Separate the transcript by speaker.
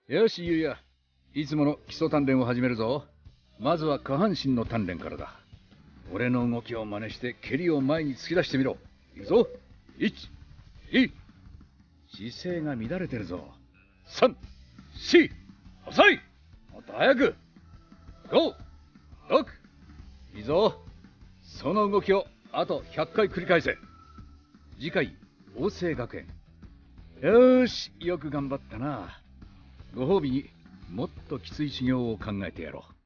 Speaker 1: よし、ゆうや。いつもの基礎鍛錬を始めるぞ。まずは下半身の鍛錬からだ。俺の動きを真似して蹴りを前に突き出してみろ。いくぞ。1、2、姿勢が乱れてるぞ。3、4、遅い。もっと早く。5、6、いいぞ。その動きをあと100回繰り返せ。次回、法政学園。よーし、よく頑張ったな。ご褒美にもっときつい修行を考えてやろう。